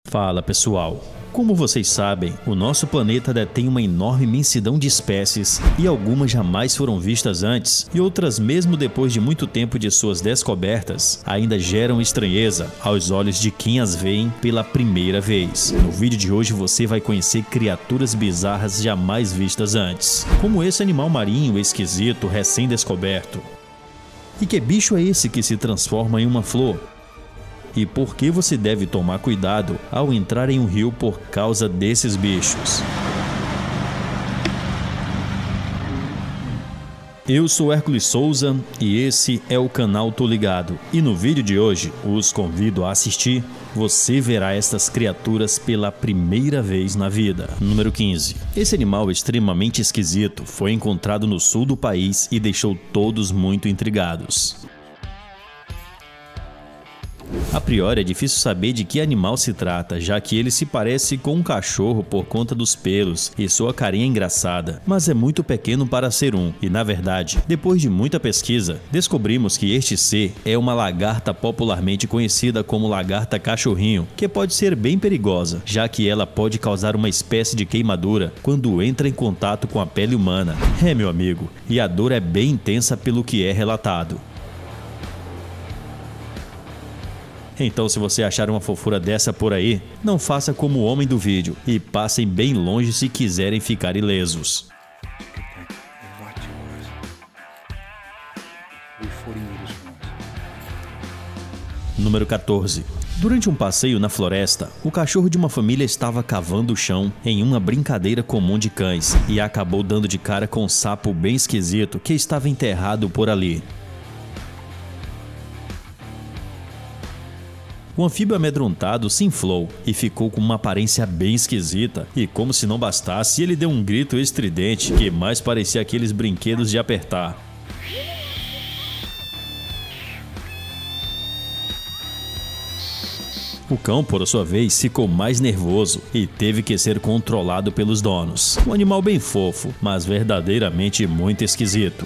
Fala pessoal, como vocês sabem, o nosso planeta detém uma enorme imensidão de espécies e algumas jamais foram vistas antes e outras mesmo depois de muito tempo de suas descobertas ainda geram estranheza aos olhos de quem as veem pela primeira vez. No vídeo de hoje você vai conhecer criaturas bizarras jamais vistas antes, como esse animal marinho esquisito recém-descoberto. E que bicho é esse que se transforma em uma flor? E por que você deve tomar cuidado ao entrar em um rio por causa desses bichos? Eu sou Hércules Souza e esse é o canal Tô Ligado. E no vídeo de hoje, os convido a assistir. Você verá estas criaturas pela primeira vez na vida. Número 15. Esse animal extremamente esquisito foi encontrado no sul do país e deixou todos muito intrigados. A priori é difícil saber de que animal se trata, já que ele se parece com um cachorro por conta dos pelos e sua carinha engraçada, mas é muito pequeno para ser um, e na verdade, depois de muita pesquisa, descobrimos que este ser é uma lagarta popularmente conhecida como lagarta cachorrinho, que pode ser bem perigosa, já que ela pode causar uma espécie de queimadura quando entra em contato com a pele humana. É, meu amigo, e a dor é bem intensa pelo que é relatado. Então, se você achar uma fofura dessa por aí, não faça como o homem do vídeo e passem bem longe se quiserem ficar ilesos. Número 14. Durante um passeio na floresta, o cachorro de uma família estava cavando o chão em uma brincadeira comum de cães e acabou dando de cara com um sapo bem esquisito que estava enterrado por ali. O anfíbio amedrontado se inflou e ficou com uma aparência bem esquisita, e como se não bastasse, ele deu um grito estridente que mais parecia aqueles brinquedos de apertar. O cão, por sua vez, ficou mais nervoso e teve que ser controlado pelos donos. Um animal bem fofo, mas verdadeiramente muito esquisito.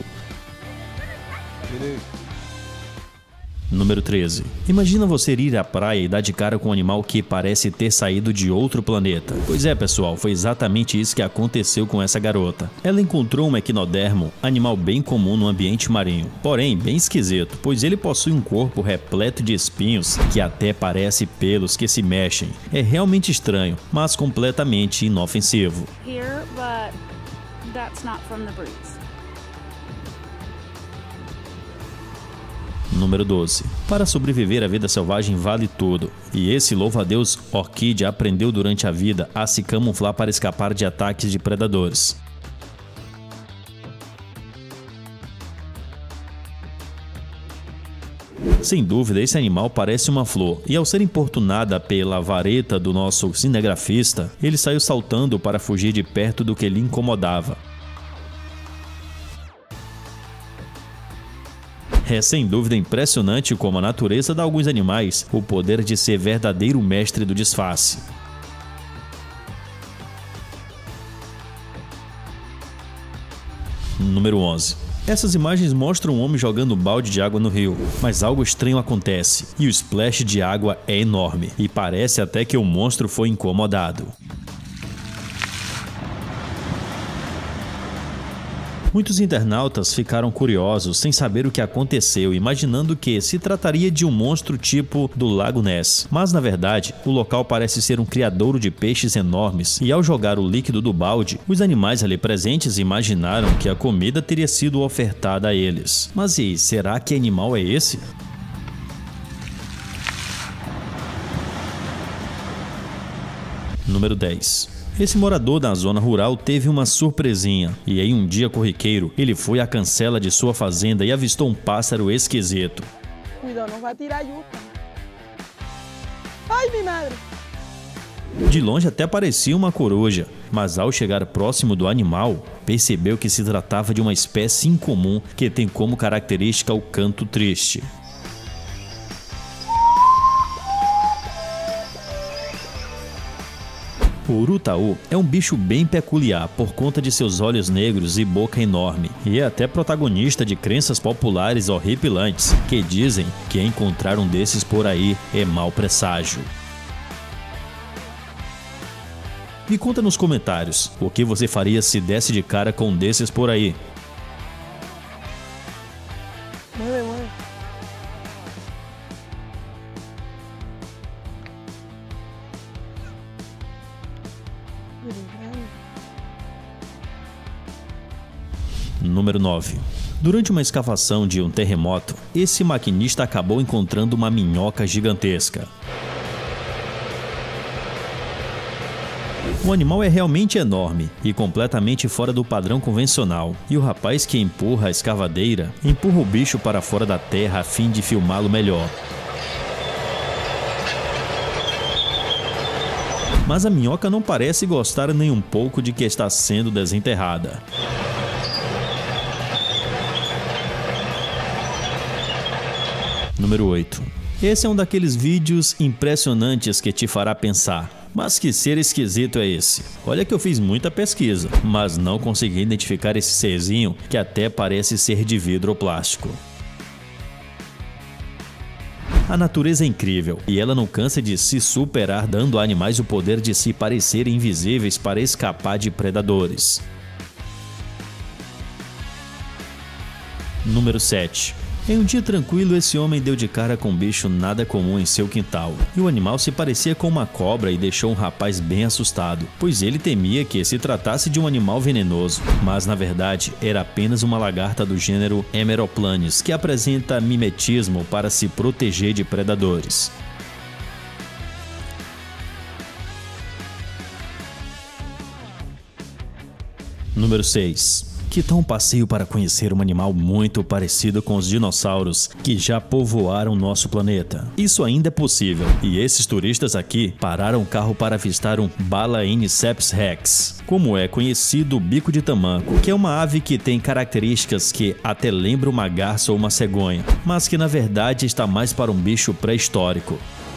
Número 13. Imagina você ir à praia e dar de cara com um animal que parece ter saído de outro planeta. Pois é, pessoal, foi exatamente isso que aconteceu com essa garota. Ela encontrou um equinodermo, animal bem comum no ambiente marinho, porém bem esquisito, pois ele possui um corpo repleto de espinhos que até parece pelos que se mexem. É realmente estranho, mas completamente inofensivo. Here, but that's not from the breeds. Número 12. Para sobreviver à vida selvagem vale tudo, e esse louva-a-Deus orquídea aprendeu durante a vida a se camuflar para escapar de ataques de predadores. Sem dúvida, esse animal parece uma flor, e ao ser importunada pela vareta do nosso cinegrafista, ele saiu saltando para fugir de perto do que lhe incomodava. É sem dúvida impressionante como a natureza dá a alguns animais o poder de ser verdadeiro mestre do disfarce. Número 11. Essas imagens mostram um homem jogando um balde de água no rio, mas algo estranho acontece, e o splash de água é enorme, e parece até que o monstro foi incomodado. Muitos internautas ficaram curiosos sem saber o que aconteceu, imaginando que se trataria de um monstro tipo do Lago Ness. Mas na verdade, o local parece ser um criadouro de peixes enormes, e ao jogar o líquido do balde, os animais ali presentes imaginaram que a comida teria sido ofertada a eles. Mas e será que animal é esse? Número 10. Esse morador da zona rural teve uma surpresinha, e em um dia corriqueiro, ele foi à cancela de sua fazenda e avistou um pássaro esquisito. Cuidado, não vai tirar a yuca. Ai, minha madre! De longe até parecia uma coruja, mas ao chegar próximo do animal, percebeu que se tratava de uma espécie incomum que tem como característica o canto triste. O urutaú é um bicho bem peculiar por conta de seus olhos negros e boca enorme, e é até protagonista de crenças populares horripilantes que dizem que encontrar um desses por aí é mau presságio. Me conta nos comentários o que você faria se desse de cara com um desses por aí. Mueve, mueve. Número 9. Durante uma escavação de um terremoto, esse maquinista acabou encontrando uma minhoca gigantesca. O animal é realmente enorme e completamente fora do padrão convencional, e o rapaz que empurra a escavadeira empurra o bicho para fora da terra a fim de filmá-lo melhor. Mas a minhoca não parece gostar nem um pouco de que está sendo desenterrada. Número 8. Esse é um daqueles vídeos impressionantes que te fará pensar: mas que ser esquisito é esse? Olha que eu fiz muita pesquisa, mas não consegui identificar esse serzinho que até parece ser de vidro ou plástico. A natureza é incrível e ela não cansa de se superar, dando a animais o poder de se parecerem invisíveis para escapar de predadores. Número 7. Em um dia tranquilo, esse homem deu de cara com um bicho nada comum em seu quintal. E o animal se parecia com uma cobra e deixou um rapaz bem assustado, pois ele temia que se tratasse de um animal venenoso. Mas na verdade, era apenas uma lagarta do gênero Hemeroplanis, que apresenta mimetismo para se proteger de predadores. Número 6. Que tal um passeio para conhecer um animal muito parecido com os dinossauros que já povoaram nosso planeta? Isso ainda é possível, e esses turistas aqui pararam o carro para avistar um Balaeniceps rex, como é conhecido o bico de tamanco, que é uma ave que tem características que até lembram uma garça ou uma cegonha, mas que na verdade está mais para um bicho pré-histórico.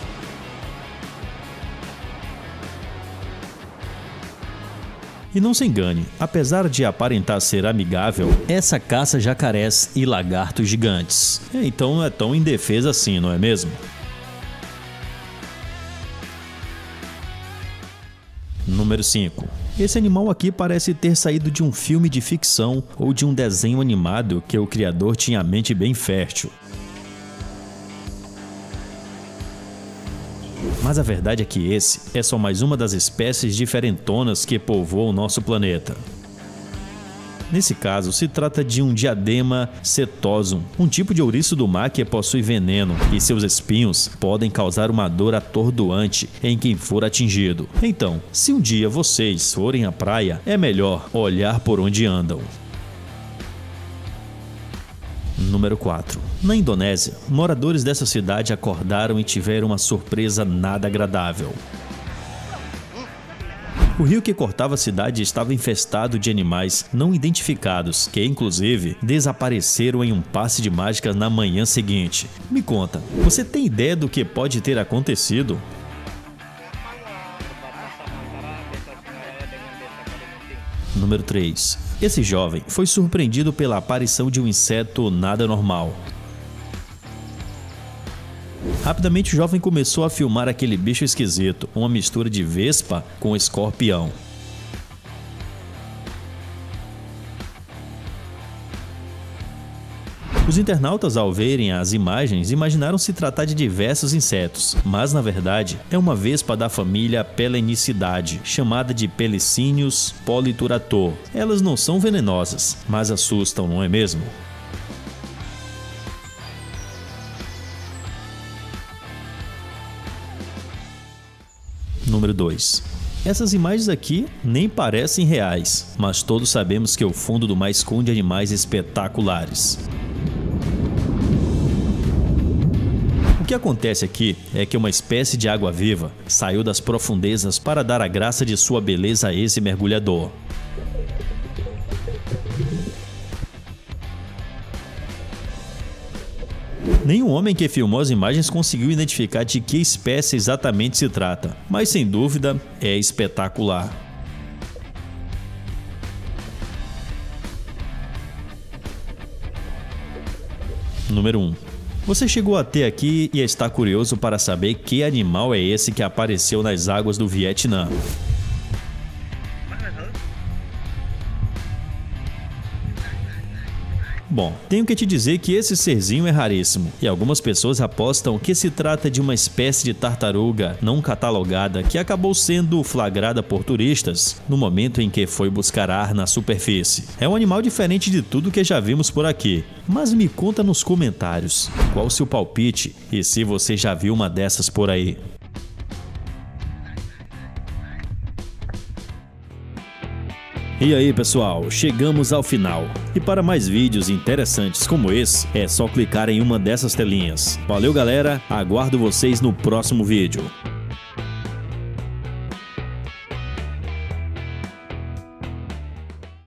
E não se engane, apesar de aparentar ser amigável, essa caça jacarés e lagartos gigantes. Então não é tão indefesa assim, não é mesmo? Número 5. Esse animal aqui parece ter saído de um filme de ficção ou de um desenho animado que o criador tinha a mente bem fértil. Mas a verdade é que esse é só mais uma das espécies diferentonas que povoam o nosso planeta. Nesse caso, se trata de um Diadema cetosum, um tipo de ouriço do mar que possui veneno e seus espinhos podem causar uma dor atordoante em quem for atingido. Então, se um dia vocês forem à praia, é melhor olhar por onde andam. Número 4. Na Indonésia, moradores dessa cidade acordaram e tiveram uma surpresa nada agradável. O rio que cortava a cidade estava infestado de animais não identificados, que inclusive desapareceram em um passe de mágica na manhã seguinte. Me conta, você tem ideia do que pode ter acontecido? Número 3. Esse jovem foi surpreendido pela aparição de um inseto nada normal. Rapidamente o jovem começou a filmar aquele bicho esquisito, uma mistura de vespa com escorpião. Os internautas, ao verem as imagens, imaginaram se tratar de diversos insetos, mas na verdade é uma vespa da família Pelenicidae, chamada de Pelicinius politurator. Elas não são venenosas, mas assustam, não é mesmo? Número 2. Essas imagens aqui nem parecem reais, mas todos sabemos que o fundo do mar esconde animais espetaculares. O que acontece aqui é que uma espécie de água-viva saiu das profundezas para dar a graça de sua beleza a esse mergulhador. Nenhum homem que filmou as imagens conseguiu identificar de que espécie exatamente se trata, mas sem dúvida é espetacular. Número 1. Você chegou até aqui e está curioso para saber que animal é esse que apareceu nas águas do Vietnã. Bom, tenho que te dizer que esse serzinho é raríssimo, e algumas pessoas apostam que se trata de uma espécie de tartaruga não catalogada que acabou sendo flagrada por turistas no momento em que foi buscar ar na superfície. É um animal diferente de tudo que já vimos por aqui, mas me conta nos comentários qual o seu palpite e se você já viu uma dessas por aí. E aí pessoal, chegamos ao final. E para mais vídeos interessantes como esse, é só clicar em uma dessas telinhas. Valeu galera, aguardo vocês no próximo vídeo.